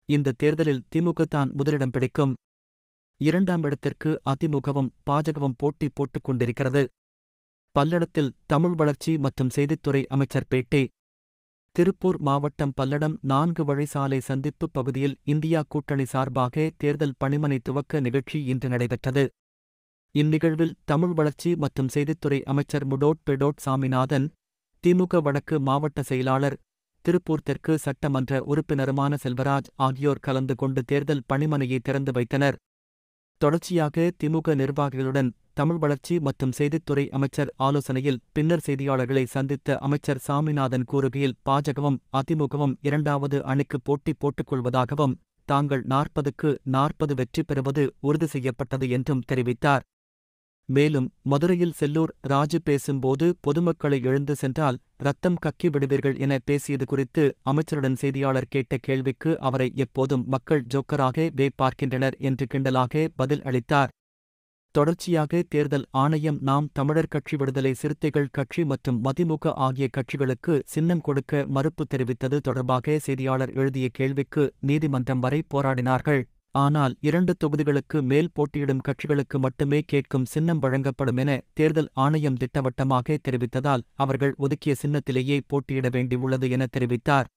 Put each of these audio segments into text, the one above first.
இந்த தேர்தலில் திமுக தான் முதலிடம் பிடிக்கும். 2ஆம் இடத்திற்கு அதிமுகவும் பாஜகவும் போட்டி போட்டுக் கொண்டிருக்கிறது. பல்லடத்தில் தமிழ் வளர்ச்சி மற்றும் செய்தித்துறை அமைச்சர் பேட்டி. திருப்பூர் மாவட்டம் பல்லடம் 4 வழிச்சாலை சந்திப்பு பகுதியில் இந்தியா கூட்டணி சார்பாக தேர்தல் பணிமனை துவக்க நிகழ்ச்சி இன்று நடைபெற்றது. இந்நிகழ்வில் தமிழ் வளர்ச்சி மற்றும் செய்தித்துறை அமைச்சர் முடோட் சாமிநாதன், திமுக வடக்கு மாவட்ட செயலாளர், திருப்பூர் தெற்கு சட்டமன்ற உறுப்பினருமான செல்வராஜ் ஆகியோர் கலந்து கொண்டு தேர்தல் பணிமனையை திறந்து வைத்தனர். தொடர்ச்சியாக திமுக நிர்வாகிகளுடன் தமிழ் வளர்ச்சி மற்றும் செய்தித்துறை அமைச்சர் ஆலோசனையில் பின்னர் செய்தியாளர்களை சந்தித்த அமைச்சர் சாமிநாதன் கூறுகையில், பாஜகவும் அதிமுகவும் 2வது அணிக்கு போட்டி போட்டுக் கொள்வதாகவும், தாங்கள் 40க்கு 40 வெற்றி பெறுவது உறுதி செய்யப்பட்டது என்றும் தெரிவித்தார். மேலும் மதுரையில் செல்லூர் ராஜு பேசும்போது, பொதுமக்களை எழுந்து சென்றால் ரத்தம் கக்கி விடுவீர்கள் என பேசியது குறித்து அமைச்சருடன் செய்தியாளர் கேட்ட கேள்விக்கு அவரை எப்போதும் மக்கள் ஜோக்கராகவே பார்க்கின்றனர் என்று கிண்டலாக பதில் அளித்தார். தொடர்ச்சியாக தேர்தல் ஆணையம் நாம் தமிழர் கட்சி, விடுதலை சிறுத்தைகள் கட்சி மற்றும் மதிமுக ஆகிய கட்சிகளுக்கு சின்னம் கொடுக்க மறுப்பு தெரிவித்தது தொடர்பாக செய்தியாளர் எழுதிய கேள்விக்கு நீதிமன்றம் வரை போராடினார்கள். ஆனால் 2 தொகுதிகளுக்கு மேல் போட்டியிடும் கட்சிகளுக்கு மட்டுமே கேட்கும் சின்னம் வழங்கப்படும் என தேர்தல் ஆணையம் திட்டவட்டமாக தெரிவித்ததால் அவர்கள் ஒதுக்கிய சின்னத்திலேயே போட்டியிட வேண்டியுள்ளது என தெரிவித்தார்.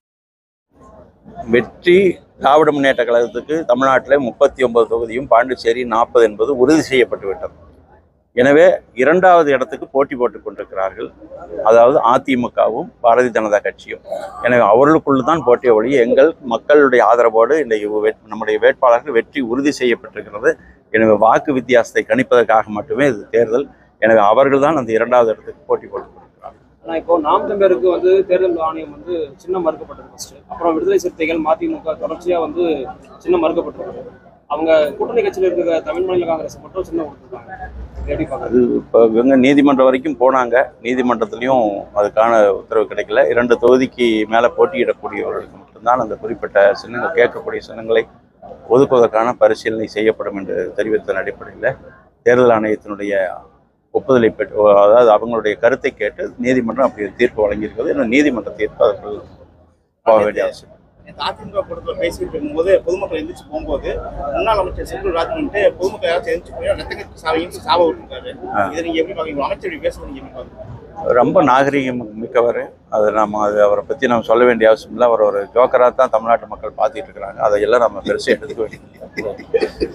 வெற்றி திராவிட முன்னேற்ற கழகத்துக்கு தமிழ்நாட்டில் 39 தொகுதியும், பாண்டிச்சேரி 40 என்பது உறுதி செய்யப்பட்டுவிட்டது. எனவே 2வது இடத்துக்கு போட்டி போட்டுக் கொண்டிருக்கிறார்கள், அதாவது அதிமுகவும் பாரதிய ஜனதா கட்சியும். எனவே அவர்களுக்குள் தான் போட்டிய ஒழிய எங்கள் மக்களுடைய ஆதரவோடு இன்றைக்கு நம்முடைய வேட்பாளர்கள் வெற்றி உறுதி செய்யப்பட்டிருக்கிறது. எனவே வாக்கு வித்தியாசத்தை கணிப்பதற்காக மட்டுமே இது தேர்தல். எனவே அவர்கள் தான் அந்த 2வது இடத்துக்கு போட்டி போட்டுக் கொண்டிருக்கிறார்கள். ஆனால் இப்போ நாம் தமிழருக்கு தேர்தல் ஆணையம் சின்னம் மறுக்கப்பட்டது ஃபர்ஸ்ட். அப்புறம் விடுதலை சிறுத்தைகள் மதிமுக தொடர்ச்சியாக சின்னம் மறுக்கப்பட்டிருக்காங்க. அவங்க கூட்டணி கட்சியில் இருக்கிற தமிழ் மாநில காங்கிரஸ் மட்டும் சின்னம் கொடுத்துருக்காங்க. அது இப்போ இவங்க நீதிமன்றம் வரைக்கும் போனாங்க. நீதிமன்றத்திலையும் அதுக்கான உத்தரவு கிடைக்கல. 2 தொகுதிக்கு மேலே போட்டியிடக்கூடியவர்களுக்கு மட்டும்தான் அந்த குறிப்பிட்ட சின்னங்கள், கேட்கக்கூடிய சின்னங்களை ஒதுக்குவதற்கான பரிசீலனை செய்யப்படும் என்று தெரிவித்ததன் அடிப்படையில் தேர்தல் ஆணையத்தினுடைய ஒப்புதலை பெற்று, அதாவது அவங்களுடைய கருத்தை கேட்டு நீதிமன்றம் அப்படி தீர்ப்பு வழங்கியிருக்கிறது. இன்னும் நீதிமன்ற தீர்ப்பு அதற்கு போக வேண்டிய அவசியம். அதிமுக கூட்டத்தில் பேசிட்டு இருக்கும்போது பொதுமக்கள் எந்திரிச்சு போகும்போது முன்னாள் அமைச்சர் செல்லூர் ராஜு பொதுமக்கள் யாராச்சும் எந்திரிச்சு போய் ரத்தக்கட்சி சாவையும் சாப விட்டுருக்காரு. இதை நீங்க எப்படி பாக்குறீங்க? அமைச்சர் பேசுறது நீங்க எப்படி பாக்குறீங்க? ரொம்ப நாகரிகம் மிக்கவர். அது அவரை பற்றி நம்ம சொல்ல வேண்டிய அவசியம் இல்லை. அவர் ஒரு ஜோக்கராக தான் தமிழ்நாட்டு மக்கள் பார்த்துட்டு இருக்கிறாங்க. அதையெல்லாம் நம்ம பெருசாக எடுத்துக்க வேண்டியது.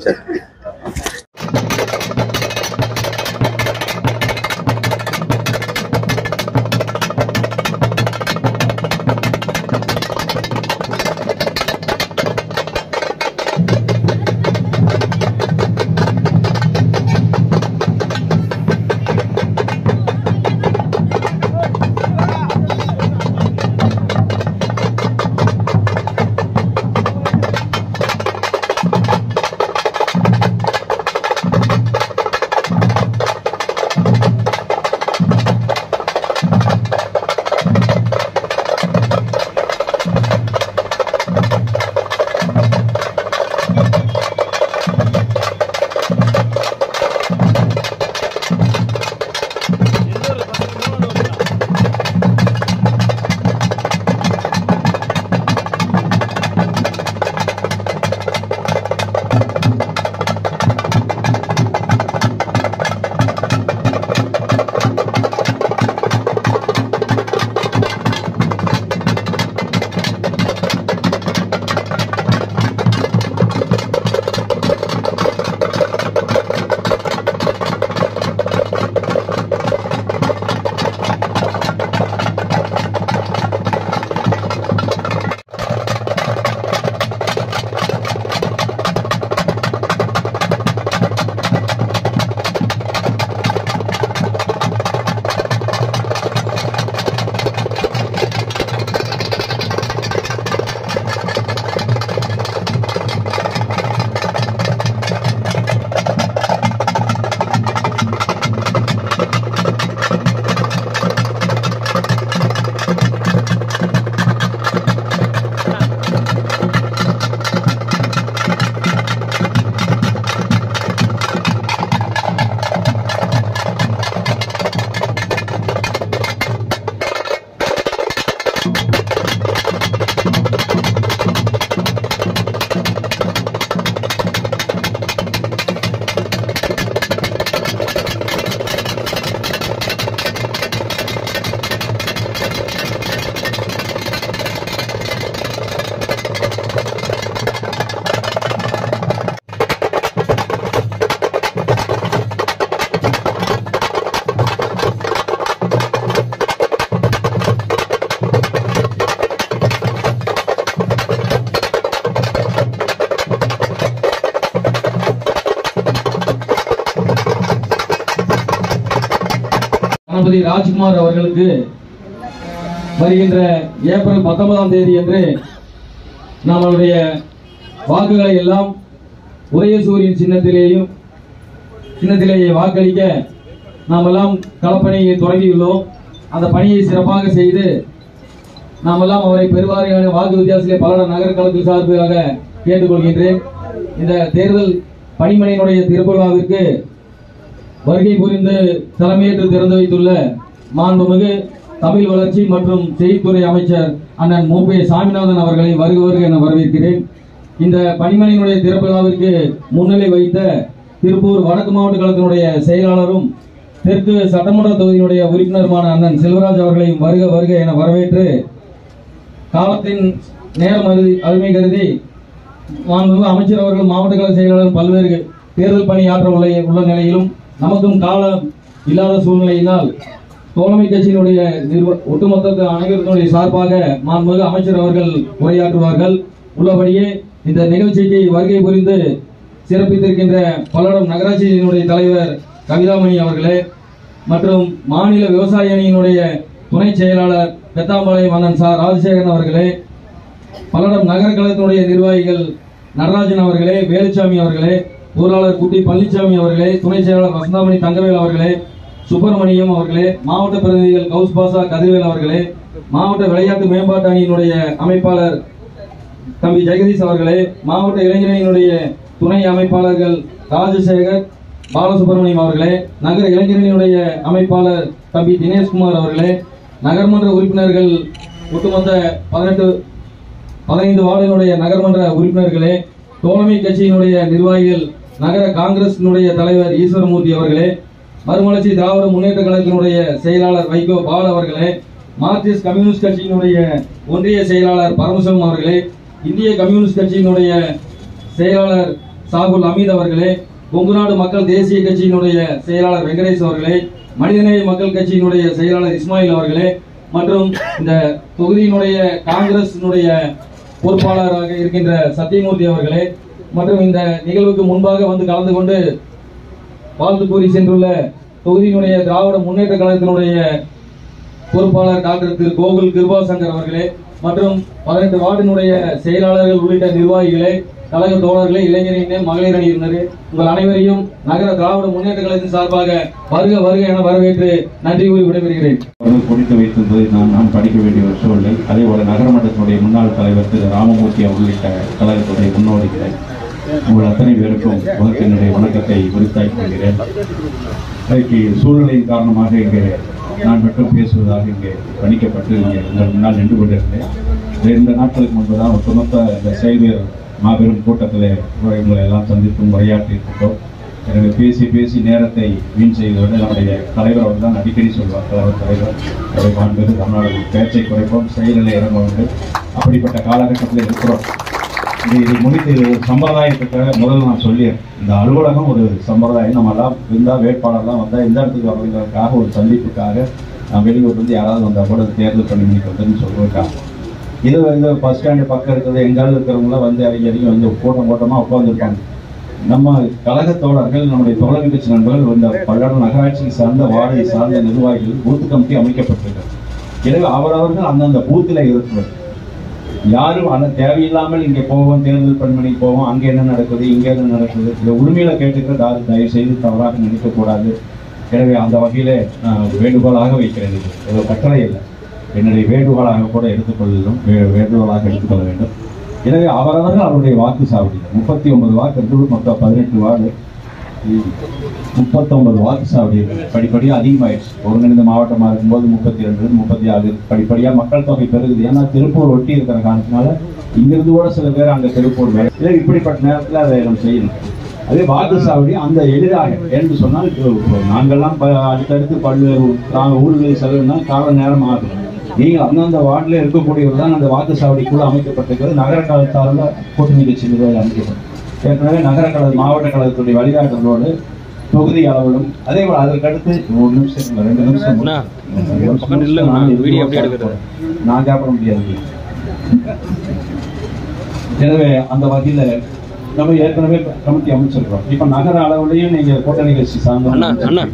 கணபதி ராஜ்குமார் அவர்களுக்கு வருகின்ற ஏப்ரல் 19ஆம் தேதி அன்று நம்மளுடைய வாக்குகளை எல்லாம் உதயசூரியன் சின்னத்திலேயே வாக்களிக்க நாம் எல்லாம் களப்பணியை தொடங்கியுள்ளோம். அந்த பணியை சிறப்பாக செய்து நாம் எல்லாம் அவரை பெருவாரியான வாக்கு வித்தியாசத்திலே பல்லடம் நகர கழகத்தின் சார்பாக கேட்டுக்கொள்கின்றேன். இந்த தேர்தல் பணிமனையினுடைய திருவிழாவிற்கு வருகை புரிந்து தலைமையேற்று திறந்து வைத்துள்ள மாண்புமிகு தமிழ் வளர்ச்சி மற்றும் செய்தித்துறை அமைச்சர் அண்ணன் மூப்பே சாமிநாதன் அவர்களை வருக வருக என வரவேற்கிறேன். இந்த பணிமனையினுடைய திறப்புவிழாவிற்கு முன்னிலை வைத்த திருப்பூர் வடக்கு மாவட்ட கழகத்தினுடைய செயலாளரும் தெற்கு சட்டமன்ற தொகுதியினுடைய உறுப்பினருமான அண்ணன் செல்வராஜ் அவர்களையும் வருக வருக என வரவேற்று காலத்தின் நேரம் அருமை கருதி மாண்புமிகு அமைச்சர் அவர்கள் மாவட்ட கழக செயலாளரும் பல்வேறு தேர்தல் பணியாற்ற உள்ள நிலையிலும் நமக்கும் காலம் இல்லாத சூழ்நிலையினால் தோழமை கட்சியினுடைய ஒட்டுமொத்த அனைவருடைய சார்பாக மாண்புமிகு அமைச்சர் அவர்கள் உரையாற்றுவார்கள். உள்ளபடியே இந்த நிகழ்ச்சிக்கு வருகை புரிந்து சிறப்பித்திருக்கின்ற பல்லடம் நகராட்சியினுடைய தலைவர் கவிதாமணி அவர்களே மற்றும் மாநில விவசாய அணியினுடைய துணை செயலாளர் பெத்தாம்பாளையம் அண்ணன் சார் ராஜசேகரன் அவர்களே, பல்லடம் நகர கழகத்தினுடைய நிர்வாகிகள் நடராஜன் அவர்களே, வேலுச்சாமி அவர்களே, பொருளாளர் குட்டி பழனிசாமி அவர்களே, துணை செயலாளர் வசந்தாமணி தங்கவேல் அவர்களே, சுப்பிரமணியம் அவர்களே, மாவட்ட பிரதிநிதிகள் கவுஸ் பாசா கதிர்வேல் அவர்களே, மாவட்ட விளையாட்டு மேம்பாட்டு அணியினுடைய அமைப்பாளர் தம்பி ஜெகதீஷ் அவர்களே, மாவட்ட இளைஞரணியினுடைய துணை அமைப்பாளர்கள் ராஜசேகர் பாலசுப்ரமணியம் அவர்களே, நகர இளைஞரணியினுடைய அமைப்பாளர் தம்பி தினேஷ்குமார் அவர்களே, நகர்மன்ற உறுப்பினர்கள் ஒட்டுமொத்த 15 வார்டினுடைய நகர்மன்ற உறுப்பினர்களே, தோழமை கட்சியினுடைய நிர்வாகிகள் நகர காங்கிரசினுடைய தலைவர் ஈஸ்வரமூர்த்தி அவர்களே, மறுமலர்ச்சி திராவிட முன்னேற்ற கழகத்தினுடைய செயலாளர் வைகோ பால் அவர்களே, மார்க்சிஸ்ட் கம்யூனிஸ்ட் கட்சியினுடைய ஒன்றிய செயலாளர் பரமசிவம் அவர்களே, இந்திய கம்யூனிஸ்ட் கட்சியினுடைய செயலாளர் சாகுல் அமீத் அவர்களே, கொங்குநாடு மக்கள் தேசிய கட்சியினுடைய செயலாளர் வெங்கடேஷ் அவர்களே, மனிதநேய மக்கள் கட்சியினுடைய செயலாளர் இஸ்மாயில் அவர்களே மற்றும் இந்த தொகுதியினுடைய காங்கிரசினுடைய பொறுப்பாளராக இருக்கின்ற சத்தியமூர்த்தி அவர்களே மற்றும் இந்த நிகழ்வுக்கு முன்பாக வந்து கலந்து கொண்டு வாழ்த்து கூறி சென்றுள்ள தொகுதியினுடைய திராவிட முன்னேற்ற கழகத்தினுடைய பொறுப்பாளர் டாக்டர் திரு கோகுல் கிருபாசங்கர் அவர்களே மற்றும் 18 வார்டினுடைய செயலாளர்கள் உள்ளிட்ட நிர்வாகிகளே, கழக தோழர்களே, இளைஞரினர், மகளிர் அணியினரே, உங்கள் அனைவரையும் நகர திராவிட முன்னேற்ற கழகத்தின் சார்பாக வருக வருக என வரவேற்று நன்றி கூறி விடைபெறுகிறேன். குறித்து வைத்திருந்தது நான் படிக்க வேண்டிய ஒரு சூழ்நிலை. அதே போல நகரமன்றத்தினுடைய முன்னாள் தலைவர் திரு ராமமூர்த்தி உள்ளிட்ட கழகத்துடைய முன்னோடிகளை உங்கள் அத்தனை பேருக்கும் வகுப்பினுடைய வணக்கத்தை உரித்தாக்கிக் கொள்கிறேன். அதற்கு சூழ்நிலையின் காரணமாக இங்கே நான் மட்டும் பேசுவதாக இங்கே பணிக்கப்பட்டு இங்கே உங்கள் முன்னால் நின்று கொண்டிருந்தேன். 2 நாட்களுக்கு முன்புதான் ஒட்டுமொத்த இந்த செயல்கள் மாபெரும் கூட்டத்தில் உங்களை எல்லாம் சந்தித்தும் உரையாற்றி இருக்கின்றோம். எனவே பேசி நேரத்தை வீண் செய்வதோடு நம்முடைய தலைவர் அவர்கள் தான் அடிக்கடி சொல்வார், தலைவர் மாண்பு தமிழ்நாடு பேச்சை குறைப்போம், செயலில் இறங்க வேண்டும். அப்படிப்பட்ட காலகட்டத்தில் இருக்கிறோம். இதை முடித்து ஒரு சம்பிரதாயத்துக்காக முதல்ல நான் சொல்லிடுறேன். இந்த அலுவலகம் ஒரு சம்பிரதாயம். நம்ம எல்லாம் இருந்தால் வேட்பாளர்லாம் வந்தால் இந்த இடத்துக்கு வரவங்களுக்காக ஒரு சந்திப்புக்காக வெளியூர்லேருந்து யாராவது வந்தால் கூட தேர்தல் பணிமணிக்கு வந்துன்னு சொல்லுவதற்காக இது வந்து பஸ் ஸ்டாண்டு பக்கம் இருக்கிறது எங்காவது இருக்கிறவங்களாம் வந்து இறங்கி வந்து கூட்டமாக உட்காந்துருப்பாங்க. நம்ம கழக தோழர்கள், நம்முடைய தோழமை கட்சி நண்பர்கள், இந்த பல்லடம் நகராட்சியை சார்ந்த வார்டை சார்ந்த நிர்வாகிகள் பூத் கமிட்டி அமைக்கப்பட்டிருக்கிறது. எனவே அவரவர்கள் அந்தந்த பூத்தில் இருக்கிறது. யாரும் அந்த தேவையில்லாமல் இங்கே போவோம், தேர்தல் பணிமணிக்கு போவோம், அங்கே என்ன நடக்குது, இங்கே என்ன நடக்குது, இந்த உரிமையில கேட்டுக்கிறது தயவு செய்து தவறாக நினைக்கக்கூடாது. எனவே அந்த வகையிலே வேண்டுகோளாக வைக்கிறேன். இது ஏதோ கட்டளை இல்லை, என்னுடைய வேண்டுகோளாக கூட எடுத்துக்கொள்ளும், வேண்டுகோளாக எடுத்துக்கொள்ள வேண்டும். எனவே அவரவர்கள் அவருடைய வாக்கு சாவடி 39 வாக்கு இருந்து மொத்தம் 18 வார்டு 39 வாக்கு சாவடி படிப்படியாக அதிகமாயிடுச்சு. ஒருங்கிணைந்த மாவட்டமாக இருக்கும்போது 32 36 படிப்படியாக மக்கள் தொகை பெருகுது. ஏன்னா திருப்பூர் ஒட்டி இருக்கிற காரணத்தினால இங்கிருந்து கூட சில பேர் அங்கே திருப்பூர் வேலை. இப்படிப்பட்ட நேரத்தில் அதை நம்ம செய்யணும். அதே வாக்கு சாவடி அந்த எளிதாக என்று சொன்னால் நாங்கள்லாம் அடுத்தடுத்து பல்வேறு ஊர்களில் செலவுனா கால நேரம் ஆகும். நீங்கள் அந்தந்த வார்டில் இருக்கக்கூடியவர் தான் அந்த வாக்கு சாவடிக்குள்ள அமைக்கப்பட்டிருக்கிறது. நகர கழகத்தால் கூட்டணி கட்சி நிர்வாகி அமைக்கப்படும். ஏற்கனவே நகர கழக மாவட்ட கழகத்துடைய வழிகாட்டுகளோடு தொகுதி அளவிலும் அதே போல அதற்கடுத்து 1 நிமிஷம் 2 நிமிஷம் நான் கேட்க முடியாது. எனவே அந்த வகையில் நம்ம ஏற்கனவே கமிட்டி அமைச்சிருக்கோம். இப்ப நகர அளவுலையும் நீங்க கூட்டணி கட்சி சார்ந்த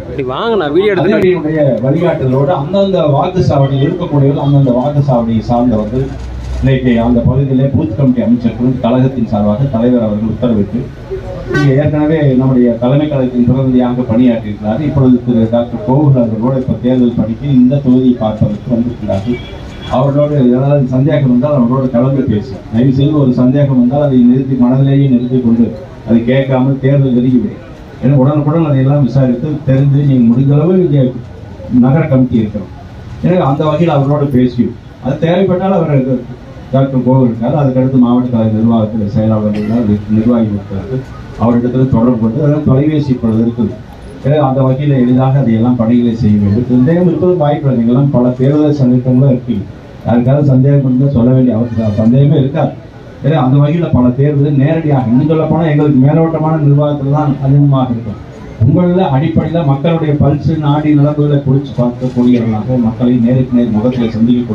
வழிகாட்டுதலோடு அந்தந்த வாக்குச்சாவடியில் இருக்கக்கூடியவர்கள் அந்தந்த வாக்குச்சாவடியை சார்ந்தவர்கள் இன்னைக்கு அந்த பகுதியிலே பூத் கமிட்டி அமைச்சிருக்கிறோம். கழகத்தின் சார்பாக தலைவர் அவர்கள் உத்தரவிட்டு இங்கே ஏற்கனவே நம்முடைய தலைமை கழகத்தின் பிரதிநிதியாக பணியாற்றியிருக்கிறார். இப்பொழுது திரு டாக்டர் கோகுல் அவர்களோடு இப்ப தேர்தல் பணிக்கு இந்த தொகுதியை பார்ப்பதற்கு வந்திருக்கிறார்கள். அவர்களோடு ஏதாவது சந்தேகம் வந்தால் அவர்களோடு கலந்து பேசி தயவு செய்து ஒரு சந்தேகம் வந்தால் அதை நிறுத்தி மனதிலேயே நிறுத்தி கொண்டு அதை கேட்காமல் தேர்தல் நெருங்கிவிடும். ஏன்னா உடனுக்குடன் அதையெல்லாம் விசாரித்து தெரிந்து நீங்கள் முடிந்தளவு இங்கே நகர கமிட்டி இருக்கிறோம். எனவே அந்த வகையில் அவர்களோடு பேசியும் அது தேவைப்பட்டால் அவர் டாக்டர் கோவில் இருக்கார். அதுக்கடுத்து மாவட்ட கழக நிர்வாகத்தில் செயலாளர்கள் நிர்வாகி இருக்கிறார்கள். அவரிடத்தில் தொடர்பு கொண்டு அதெல்லாம் தொலைபேசி இப்பொழுது இருக்குது. எனவே அந்த வகையில் எளிதாக அதையெல்லாம் பணிகளை செய்ய வேண்டும். சந்தேகம் இருப்பது வாய்ப்பு. நீங்கள்லாம் பல தேர்தல் சந்தேகங்களும் இருக்கீங்க. யாருக்காவது சந்தேகம் இருந்தால் சொல்ல வேண்டிய அவசியம் சந்தேகமே இருக்காது. ஏன்னா அந்த வகையில் பல தேர்தல் நேரடியாக இன்னும் சொல்ல போனால் எங்களுக்கு மேலோட்டமான நிர்வாகத்தில் தான் அதிகமாக இருக்கும். உங்களில் அடிப்படையில் மக்களுடைய பல்சு நாடி நிலவுகளை குறித்து பார்க்கக்கூடியவர்களாக மக்களை நேருக்கு நேர் முகத்தில்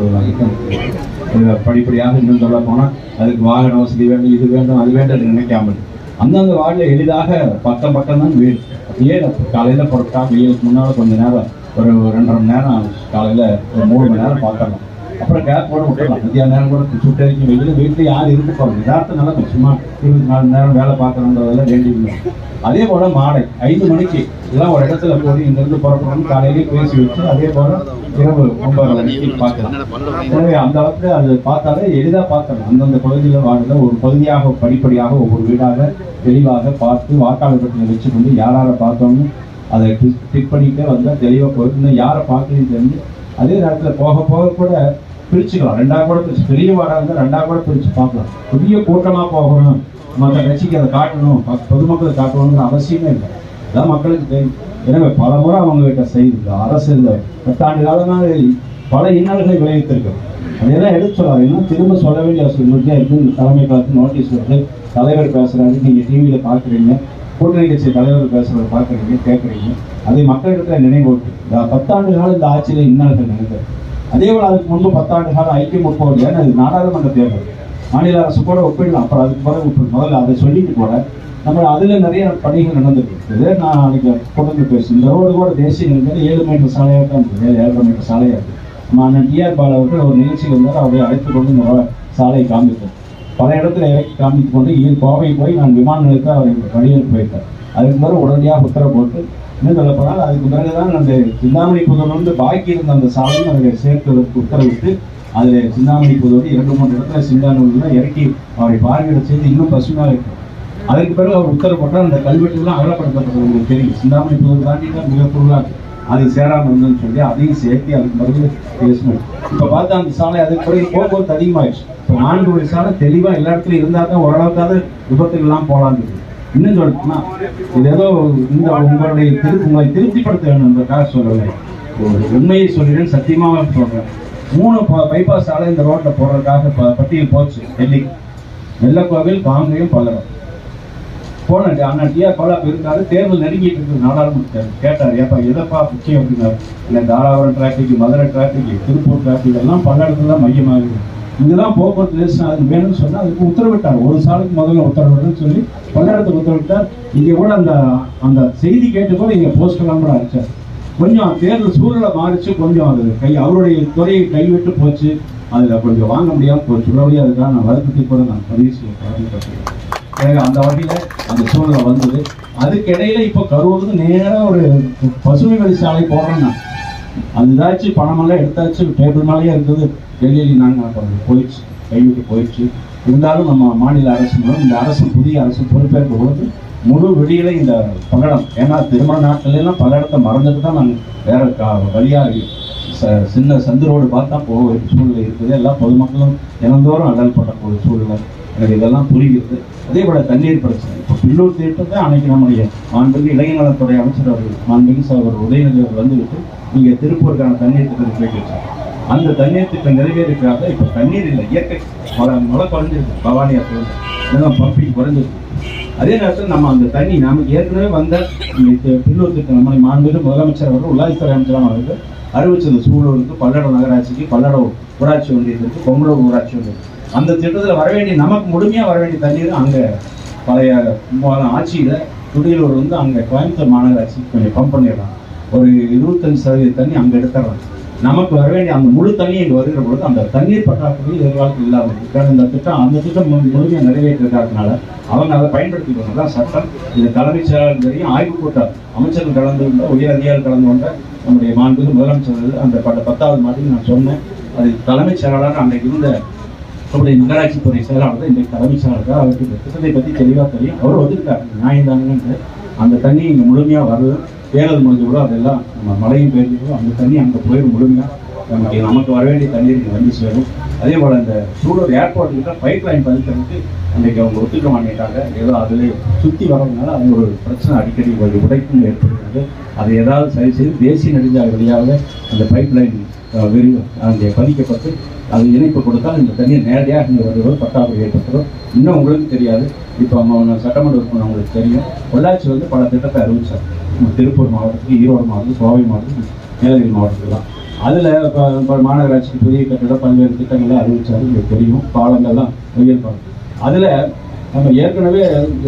சந்திக்கக்கூடியவர்களாக படிப்படியாக இன்னும் சொல்ல போனால் அதுக்கு வாகன வசதி வேண்டும், இது வேண்டும், அது வேண்டும் நினைக்காமல் அந்தந்த வார்டில் எளிதாக பக்கம் தான் வீடு. அப்படியே காலையில் புறப்பட்டா வெயிலுக்கு முன்னால் கொஞ்சம் நேரம் ஒரு 2.5 மணி நேரம் காலையில் ஒரு 3 மணி நேரம் பார்க்கலாம். அப்புறம் கேப் கூட விட்டுடலாம். மத்தியான நேரம் கூட சுட்டரிக்கும் வெயில் வீட்டில் யாரும் இருக்க போகிறது யதார்த்த நிலைமை. சும்மா 24 நேரம் வேலை பார்க்கணுன்றதெல்லாம் வேண்டியிருந்தோம். அதே போல் மாலை 5 மணிக்கு எல்லாம் ஒரு இடத்துல போய் இங்கிருந்து புறப்படணும். காலையிலேயே பேசி வச்சு அதே போல் இரவு 9:30 மணிக்கு பார்க்கலாம். எனவே அந்த அளவுக்கு அது பார்த்தாலே எளிதாக பார்க்கலாம். அந்தந்த பகுதியில் வார்டில் ஒரு பகுதியாக படிப்படியாக ஒவ்வொரு வீடாக தெளிவாக பார்த்து வாக்காளர் பட்டியலை வச்சுக்கொண்டு யாரை பார்த்தோம்னு அதை டிக் பண்ணிக்கிட்டே வந்தால் தெளிவாக போயிட்டு இன்னும் யாரை பார்க்கணும்னு தெரிஞ்சு அதே நேரத்தில் போக போக கூட பிரிச்சுக்கலாம். 2ஆக கூட பிரிச்சு பெரிய வார்டாக இருந்தால் 2ஆக கூட பிரித்து பார்க்கலாம். புதிய கூட்டமாக போகணும், மற்ற கட்சிக்கு அதை காட்டணும், பொதுமக்களுக்கு காட்டணுங்கிற அவசியமே இல்லை. அதான் மக்களுக்கு தெரியும். எனவே பல முறை அவங்ககிட்ட செய்து அரசு இந்த 10 ஆண்டு காலமாக பல இன்னல்களை விளைவித்திருக்கிறோம். அதையெல்லாம் எடுத்து சொல்லாது. இன்னும் திரும்ப சொல்ல வேண்டிய அவசியம் இருக்குது. இந்த தலைமை காலத்து நோட்டீஸ் வருது, தலைவர் பேசுகிறாரு, நீங்கள் டிவியில் பார்க்குறீங்க, கூட்டணி கட்சி தலைவர் பேசுகிறத பார்க்குறீங்க, கேட்குறீங்க. அதை மக்களிடத்தில் நினைவூட்டு. 10 ஆண்டு காலம் இந்த ஆட்சியில் இன்னல்கள் நினைக்கிறது. அதே போல் அதுக்கு முன்பு 10 ஆண்டு காலம் ஐக்கிய முற்போது ஏன்னா இது நாடாளுமன்ற தேர்தல் மாநில அரசு கூட ஒப்பிடலாம். அப்புறம் அதுக்கு பிறகு முதல்ல அதை சொல்லிட்டு கூட நம்ம அதில் நிறைய பணிகள் நடந்துருக்கு. நான் அன்றைக்கி தொடர்ந்து பேசும் இந்த ரோடு கூட தேசிய நெடுஞ்சாலை 7 மீட்டர் சாலையாக தான் இருக்குது. 7.5 மீட்டர் சாலையாக இருக்குது. நம்ம அண்ணன் டிஆர் பாலு அவர்கள் ஒரு நிகழ்ச்சியில் இருந்தால் அவரை அழைத்து கொண்டு இந்த சாலையை காமித்தோம். பல இடத்துல இறக்கி காமித்து கொண்டு கோவை போய் நான் விமான நிலையத்தில் அவர் வழியில் போயிட்டார். அதுக்கு பிறகு உடனடியாக உத்தரவு போட்டு இன்னும் சொல்லப்போனால் அதுக்கு பிறகுதான் அந்த சிந்தாமணி புதூர் பாக்கி இருந்த அந்த சாலையும் அதில் சேர்க்கிறதுக்கு உத்தரவிட்டு அதில் சிந்தாமணி புதூர் 2-3 இடத்துல சிந்தானூரில் இறக்கி அவரை பார்வையிட செய்து இன்னும் பசுமையாக இருக்கும். அதுக்கு பிறகு அவர் உத்தரவு போட்டால் அந்த கல்வெட்டுலாம் அகலப்படுத்தப்பட்டது. உங்களுக்கு தெரியும், சிந்தாமணி புதூர் தாண்டி தான் மிக பொருளாக அது சேராமல் இருந்ததுன்னு சொல்லி அதையும் சேர்த்து அதுக்கு பிறகு பேசணும். இப்போ பார்த்தா அந்த சாலை அதுக்கு பிறகு போக்குவரத்து அதிகமாகிடுச்சு. இப்போ 4 வழி சாலை தெளிவாக எல்லா இடத்துலையும் இருந்தால் தான் ஓரளவுக்காவது விபத்துகள்லாம் போகலான்னு இருக்குது. இன்னும் சொல்லணும்னா இது ஏதோ இந்த உங்களை திருப்திப்படுத்த வேணுன்றதுக்காக சொல்லலை. ஒரு உண்மையை சொல்கிறேன், சத்தியமாக சொல்கிறேன். 3 பைபாஸ் சாலை இந்த ரோட்டில் போடுறதுக்காக பட்டியல் போச்சு. டெல்லி, வெள்ளக்கோவில், காங்கேயம், பல்லடம் போன அண்ணா டிஆர் பாலு இருக்காரு. தேர்தல் நெருங்கிட்டு இருக்குது, நாடாளுமன்ற தேர்தல். கேட்டார், ஏப்பா எதப்பா முக்கியம் அப்படின்னாரு. இல்லை Dharapuram traffic, Madurai traffic, Tiruppur traffic எல்லாம் பல இடத்துல தான் மையமாகுது. இங்கெல்லாம் போக்குவரத்து நெரிசல் அதுக்கு வேணும்னு சொன்னால் அதுக்கு உத்தரவிட்டார். ஒரு சாலைக்கு முதல்ல உத்தரவிட்டுன்னு சொல்லி பல இடத்துக்கு உத்தரவிட்டார். இங்கே கூட அந்த செய்தி கேட்டு கூட இங்கே போஸ்டெல்லாம் கூட அடிச்சார். கொஞ்சம் தேர்தல் சூழலை மாறிச்சு. கொஞ்சம் அது அவருடைய துறையை கைவிட்டு போச்சு. அதில் கொஞ்சம் வாங்க முடியாமல் போச்சு. உள்ளபடியே அதுக்காக நான் வருத்தத்தை கூட நான் பதிவு செய்ய எனவே அந்த வகையில் அந்த சூழ்நிலை வந்தது. அதுக்கு இடையில இப்போ கரூருக்கு நேராக ஒரு பசுமை வழி சாலை போடுறோன்னா அது இதாச்சு பணமெல்லாம் எடுத்தாச்சு. டேபிள் மேலேயே இருக்குது. டெல்லியில் நாங்கள் போயிடுச்சு, கைவிட்டு போயிடுச்சு. இருந்தாலும் நம்ம மாநில அரசு மூலம் இந்த அரசு புதிய அரசு பொறுப்பேற்கும் போது முழு வெளியில இந்த பகடம், ஏன்னா திருமண நாட்களெல்லாம் பல இடத்த மறந்துட்டு தான் நாங்கள் வேற வழியாக சின்ன சந்து ரோடு பார்த்தா போக வேண்டிய சூழ்நிலை இருக்குது. எல்லா பொதுமக்களும் தினந்தோறும் அடல் பண்ணக்கூடிய சூழ்நிலை எனக்கு இதெல்லாம் புரிகிறது. அதே போல தண்ணீர் பிரச்சனை. இப்போ பில்லூர் திட்டத்தை அன்னைக்கு நம்முடைய மாண்புமிகு இளைஞர் அமைச்சர் அவர்கள் மாண்புமிகு அவர் உதயநிதி அவர் வந்துவிட்டு இங்கே திருப்பூருக்கான தண்ணீர் திட்டத்தை போயிட்டு வச்சார். அந்த தண்ணீர் திட்டம் நிறைவேறிக்காக இப்போ தண்ணீர் இல்லை. இயற்கை மழை குறைஞ்சிருக்கு. பவானி ஆற்றில் பம்பிங் குறைஞ்சிருக்கு. அதே நேரத்தில் நம்ம அந்த தண்ணி நமக்கு ஏற்கனவே வந்த பில்லூர் திட்டம் நம்முடைய மாண்புமிகு முதலமைச்சர் அவர்கள் உள்ளாட்சித்துறை அமைச்சராக அவர்கள் அறிவிச்சது. சூலூருக்கு, பல்லடம் நகராட்சிக்கு, பல்லடம் ஊராட்சி ஒன்றியத்திற்கு, பொங்கலூர் ஊராட்சி ஒன்றியம் அந்த திட்டத்தில் வர வேண்டிய நமக்கு முழுமையாக வர வேண்டிய தண்ணீர் அங்கே பழைய ஆட்சியில் துடியலூர் வந்து அங்கே கோயம்புத்தூர் மாநகராட்சி கொஞ்சம் பம்ப் பண்ணிடுறாங்க. ஒரு 25% தண்ணி அங்கே எடுத்துடுறாங்க. நமக்கு வர வேண்டிய அந்த முழு தண்ணி இங்கே வருகிற பொழுது அந்த தண்ணீர் பற்றாக்குறை எதிர்காலத்தில் இல்லாமல் இருக்கு. அந்த திட்டம் முழுமையாக நிறைவேற்றிருக்கிறதுனால அவங்க அதை பயன்படுத்திக்கணும் தான் சட்டம். இது தலைமைச் செயலாளர் தெரியும். ஆய்வுக் கூட்டம் அமைச்சர்கள் கலந்து கொண்ட உயர் அதிகாரிகள் கலந்து கொண்ட நம்முடைய மாண்புமிகு முதலமைச்சர் அந்த 10வது மாதத்தில் நான் சொன்னேன். அது தலைமைச் செயலாளர் அன்றைக்கு இருந்த நம்முடைய நகராட்சி துறை செயலாளர் இன்றைக்கு தலைமைச் செயலாளர் அவருக்கு இந்த திட்டத்தை பற்றி தெளிவாக தெரியும். அவர் ஒதுக்காரு நியாயம் தானுங்கன்ட்டு. அந்த தண்ணி இங்கே முழுமையாக வருது. தேர்தல் முடிஞ்ச கூட அதெல்லாம் நம்ம மழையும் பெய்ஞ்சு அந்த தண்ணி அங்கே போயிடும் முழுமையாக. நமக்கு வர வேண்டிய தண்ணீர் இங்கே வந்து சேரும். அதே போல் அந்த சூலூர் ஏர்போர்ட்டுக்கிட்ட பைப் லைன் பதிக்கிறதுக்கு அன்றைக்கி அவங்க ஒத்துக்க மாட்டேங்கிறாங்க. ஏதோ அதில் சுற்றி வரதுனால அது ஒரு பிரச்சனை அடிக்கடி ஒரு உடைப்பும் ஏற்படுகிறது. அதை ஏதாவது சரி செய்து தேசிய நெடுஞ்சாலை வழியாக அந்த பைப் லைன் அங்கே பதிக்கப்பட்டு அது இணைப்பு கொடுத்தால் இந்த தண்ணீர் நேரடியாக இங்கே வருவது பற்றாக்குறை ஏற்பட்டுரும். இன்னும் உங்களுக்கு தெரியாது, இப்போ சட்டமன்ற உறுப்பினர் உங்களுக்கு தெரியும், பொள்ளாச்சி வந்து பல திட்டத்தை அறிவிச்சார். திருப்பூர் மாவட்டத்துக்கு, ஈரோடு மாவட்டத்துக்கு, கோவை மாவட்டத்துக்கு, நீலகிரி மாவட்டத்துக்குலாம். அதில் இப்போ மாநகராட்சிக்கு புதிய கட்டிடம் பல்வேறு திட்டங்கள்லாம் அறிவிச்சாரு. உங்களுக்கு தெரியும், பாலங்கள்லாம் உயர் பாலம். அதில் நம்ம ஏற்கனவே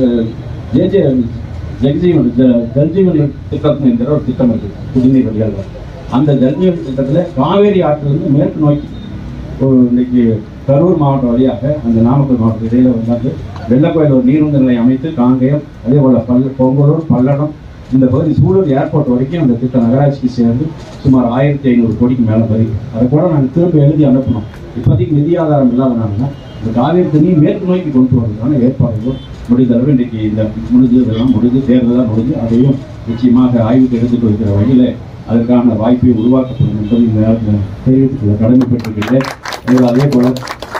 ஜல்ஜீவன் திட்டம் என்கிற ஒரு திட்டம் இருக்குது குடிநீர் வழியாக. அந்த ஜல்ஜீவன் திட்டத்தில் காவேரி ஆற்றிலிருந்து மேற்கு நோக்கி இன்னைக்கு கரூர் மாவட்டம் வழியாக அந்த நாமக்கல் மாவட்டம் இடையில வந்து வெள்ளக்கோயில் ஒரு நீர்வந்த நிலையம் அமைத்து காங்கேயம், அதே போல் பொங்கலூர், பல்லடம், இந்த பகுதி சூலூர் ஏர்போர்ட் வரைக்கும் அந்த திட்டம் நகராட்சிக்கு சேர்ந்து சுமார் 1500 கோடிக்கு மேலே பதிவு. அதை கூட நாங்கள் திரும்ப எழுதி அனுப்பணும். இப்போதைக்கு நிதி ஆதாரம் இல்லாதனால இந்த காவேரி தண்ணியை மேற்கு நோக்கி கொண்டு வரதுக்கான ஏற்பாடுகள் முடிந்தளவு இன்றைக்கு இந்த இதெல்லாம் முடிஞ்சு தேர்தலாம் முடிஞ்சு அதையும் நிச்சயமாக ஆய்வுக்கு எடுத்துட்டு வைக்கிற வகையில் அதற்கான வாய்ப்பை உருவாக்கப்படும் என்பது இந்த நேரத்தில் தெரிவித்துக்கொள்ள கடமைப்பட்டிருக்கின்றேன். அதே போல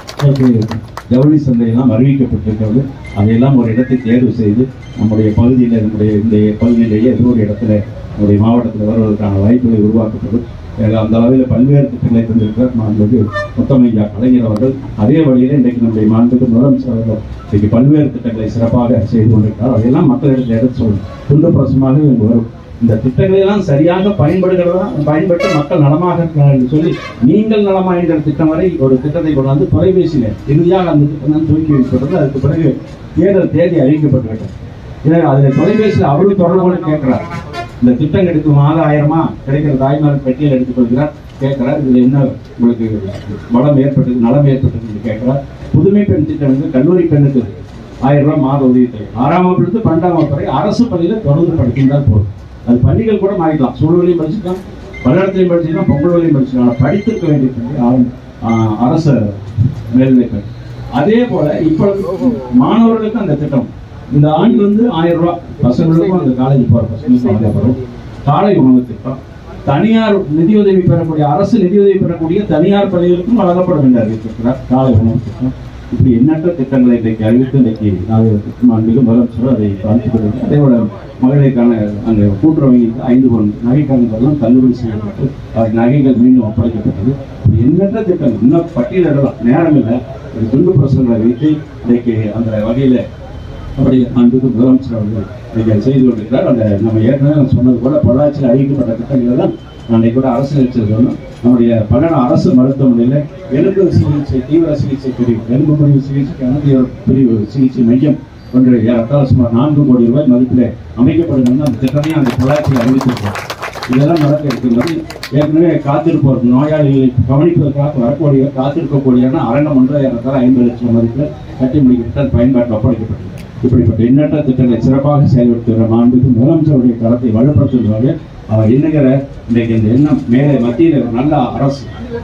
ஜவுளி சந்தையெல்லாம் அறிவிக்கப்பட்டிருக்கிறது. அதையெல்லாம் ஒரு இடத்தை தேர்வு செய்து நம்முடைய பகுதியில் இந்த பகுதியிலேயே ஏதோ ஒரு இடத்துல நம்முடைய மாவட்டத்தில் வருவதற்கான வாய்ப்புகளை உருவாக்கப்படும். அந்த அளவில் பல்வேறு திட்டங்களை தந்திருக்கிறார் மாண்புமிகு முத்தமையா கலைஞர் அவர்கள். அதே வழியில் இன்றைக்கு நம்முடைய மாண்புமிகு முதலமைச்சர் அவர்கள் இன்றைக்கு பல்வேறு திட்டங்களை சிறப்பாக செய்து கொண்டிருக்கிறார். அதையெல்லாம் மக்களிடத்தில் எடுத்து சொல்லணும். துண்டு பிரசமாக வரும். இந்த திட்டங்களை எல்லாம் சரியாக பயன்பட்டு மக்கள் நலமாக இருக்கிறார்கள் என்று சொல்லி நீங்கள் நலமா என்கிற திட்டம் வரை ஒரு திட்டத்தை கொண்டாந்து தொலைபேசியில் இறுதியாக அந்த திட்டம் தான் துவக்கி வைக்கப்பட்டது. அதுக்கு பிறகு தேர்தல் தேதி அறிவிக்கப்பட்டுவிட்டது. எனவே அதில் தொலைபேசியில் அவரும் தொடர்பு கேட்கிறார். இந்த திட்டம் கிடைக்கும் 1000 கிடைக்கிற தாய்மார் பட்டியல் எடுத்துக்கொள்கிறார், கேட்கிறார். இதில் என்ன உங்களுக்கு வளம் ஏற்பட்டது, நலம் ஏற்பட்டது கேட்கிறார். புதுமை பெண் திட்டம் வந்து கல்லூரி பெண்ணுக்கு 1000 ரூபாய் மாத உதவித்தொகை. 6ஆம் வகுப்பிலிருந்து 12ஆம் வகுப்பு வரை அரசு பள்ளியில் தொடர்ந்து படிக்கின்றால் போதும். அது பள்ளிகள் கூட மாறிக்கலாம். சூழலையும் படிச்சுக்கலாம், பல்லடத்திலையும் படிச்சுக்கலாம், பொங்கலையும் படிச்சுக்கலாம். படித்திருக்க வேண்டிய அரசு மேல்நிலைப்பள்ளி. அதே போல இப்பொழுது மாணவர்களுக்கு அந்த திட்டம் இந்த ஆண்டு வந்து 1000 ரூபாய் பசங்களுக்கும் அந்த காலேஜ் போகிற பசங்களுக்கும் காலை உணவு திட்டம். தனியார் நிதியுதவி பெறக்கூடிய, அரசு நிதியுதவி பெறக்கூடிய தனியார் பள்ளிகளுக்கும் வழங்கப்படும் என்று அறிவித்திருக்கிறார் காலை உணவு திட்டம். இப்படி எண்ணற்ற திட்டங்களை இன்றைக்கு அறிவித்து இன்றைக்கு மாண்புமிகு முதலமைச்சர் அதை பார்த்துக் கொண்டிருக்கிறார். அதே போல மகளிருக்கான அந்த கூட்டுறவுக்கு 5 பவுன் நகைக்கானதெல்லாம் தள்ளுபடி செய்யப்பட்டு நகைகள் மீண்டும் ஒப்படைக்கப்பட்டது. எண்ணற்ற திட்டங்கள் இன்னும் பட்டியலிடலாம், நேரம் இல்லை. ஒரு துண்டு பிரசங்களை வைத்து இன்றைக்கு அந்த வகையில் அப்படி மாண்புமிகு முதலமைச்சர் அவர்கள் இன்றைக்கு செய்து கொண்டிருக்கிறார். அந்த நம்ம ஏற்கனவே சொன்னது போல பொள்ளாச்சியில் அறிவிக்கப்பட்ட திட்டங்கள் தான் அன்றைக்கு கூட அரசு நிகழ்ச்சியில் நம்முடைய பல்லடம் அரசு மருத்துவமனையில் எலும்பு சிகிச்சை, தீவிர சிகிச்சை பிரிவு, எலும்பு முறிவு சிகிச்சைக்கான தீவிர பிரிவு சிகிச்சை மையம் ஒன்று ஏறத்தாழ சுமார் 4 கோடி ரூபாய் மதிப்பில் அமைக்கப்படும். அந்த திட்டத்தையும் அந்த பொள்ளாச்சியில் அறிவித்திருக்கிறோம். இதெல்லாம் நடக்க இருக்கின்றது. ஏற்கனவே காத்திருப்போர் நோயாளிகளை கவனிப்பதற்காக வரக்கூடிய காத்திருக்கக்கூடிய அரங்கம் ஒன்று ஏறத்தாழ 50 லட்சம் மதிப்பில் கட்டி முடிக்கப்பட்ட பயன்பாட்டில் ஒப்படைக்கப்பட்டது. இப்படிப்பட்ட எண்ணற்ற திட்டங்களை சிறப்பாக செயல்படுத்துகிற மாண்புமிகு முதலமைச்சருடைய தரத்தை வலுப்படுத்துவதாக அவர் எண்ணுகிற இன்றைக்கு இந்த எண்ணம் மேலே மத்தியில் நல்ல அரசு,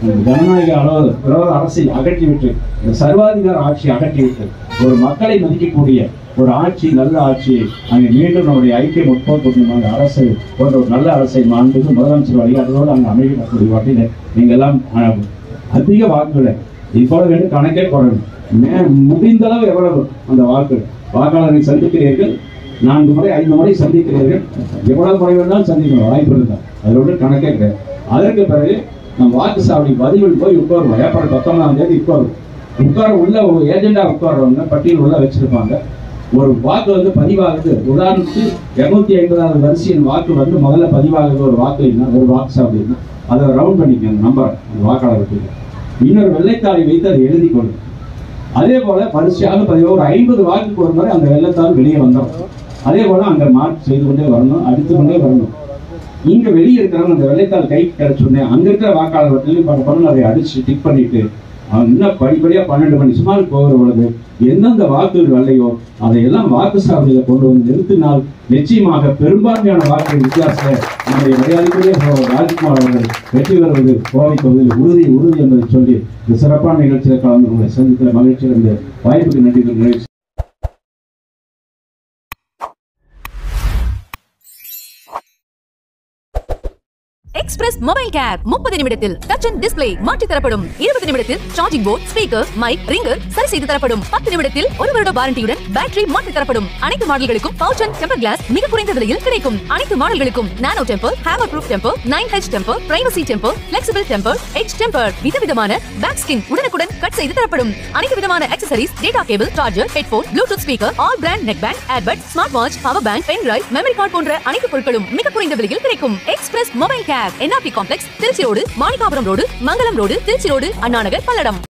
ஜனநாயக அரசை அகற்றிவிட்டு இந்த சர்வாதிகார ஆட்சியை அகற்றிவிட்டு ஒரு மக்களை மதிக்கக்கூடிய ஒரு ஆட்சி, நல்ல ஆட்சியை அங்கே மீண்டும் நம்முடைய ஐக்கிய முற்போக்கு அரசை போன்ற ஒரு நல்ல அரசை மாண்புமிகு முதலமைச்சர் வழிகாட்டுவதோடு அங்கே அமைக்கக்கூடிய வகையில் நீங்கள் எல்லாம் அதிக வாக்குகளை இப்போது வேண்டும் கணக்கே குறையும். முடிந்தளவு எவ்வளவு அந்த வாக்காளரை சந்திக்கிறீர்கள், 4 முறை 5 முறை சந்திக்கிறீர்கள், எவ்வளவு முறை வேணாலும் சந்திக்கணும், வாய்ப்பு இருந்தால் அதோட கணக்கே கிடையாது. அதற்கு பிறகு நம் வாக்குச்சாவடி பதிவில் போய் உட்காருவோம். ஏப்ரல் 19ஆம் தேதி உட்கார உள்ள ஒரு ஏஜெண்டா உட்கார்றவங்க பட்டியல் உள்ள வச்சிருப்பாங்க. ஒரு வாக்கு வந்து பதிவாகுது, உதாரணத்துக்கு 250வது வரிசையின் வாக்கு வந்து முதல்ல பதிவாகுது. ஒரு வாக்கு இல்லைன்னா ஒரு வாக்குச்சாவடி அதை ரவுண்ட் பண்ணிக்கணும் நம்பர் வாக்காளருக்கு. இன்னொரு வெள்ளைத்தாளை வைத்து அதை எழுதி கொள்ளும். அதே போல வரிசையாக ஒரு 50 வாக்குக்கு ஒரு முறை அந்த வெள்ளத்தால் வெளியே வந்தோம். அதே போல அங்க மார்க் செய்து கொண்டே வரணும், அடித்து கொண்டே வரணும். இங்க வெளியே இருக்கிறவங்க அந்த வெள்ளைத்தாள் கை கிடைச்சோடனே அங்க இருக்கிற வாக்காளர்கள் பண்ண அதை அடிச்சு டிக் பண்ணிட்டு இன்னும் படிப்படியா 12 மணி சுமார் போகிற பொழுது எந்தெந்த வாக்குகள் வரலையோ அதையெல்லாம் வாக்குச்சாவடியில கொண்டு வந்து நிறுத்தினால் நிச்சயமாக பெரும்பான்மையான வாக்குகள் வித்தியாசத்தை நம்முடைய மரியாதைக்குரிய ராஜ்குமார் அவர்கள் வெற்றி பெறுவது கோவை தொகுதியில் உறுதி என்பதை சொல்லி இந்த சிறப்பான நிகழ்ச்சியில் கலந்து உங்களை சந்திக்கிற மகிழ்ச்சியில் இந்த வாய்ப்புக்கு நன்றி நிகழ்ச்சி. எக்ஸ்பிரஸ் மொபைல் கேர் 30 நிமிடத்தில் டச் அண்ட் டிஸ்ப்ளே மாற்றி தரப்படும். 20 நிமிடத்தில் charging port, speaker, mic, ringer சரி செய்து தரப்படும். 10 நிமிடத்தில் 1 வருட வாரண்டியுடன் பேட்டரி மாற்றி தரப்படும். அனைத்து மாடல்களுக்கும் பவுச் அண்ட் டெம்பர் கிளாஸ் மிக குறைந்த விலையில் கிடைக்கும். அனைத்து மாடல்களுக்கும் nano temper, hammer proof temper, 9H temper, privacy temper, flexible temper, edge temper, விதவிதமான பேக் ஸ்கின் உடனுக்குடன் கட் செய்து தரப்படும். அனைத்து விதமான accessories, data cable, charger, headphone, Bluetooth speaker, all brand neck band, earbud, smart watch, power bank, pen drive, memory card போன்ற அனைத்து பொருட்களும் மிக குறைந்த விலையில் கிடைக்கும். Express mobile care NRP complex, Trichy road, Manikkapuram road, Mangalam road, Trichy road, Anna Nagar, Palladam.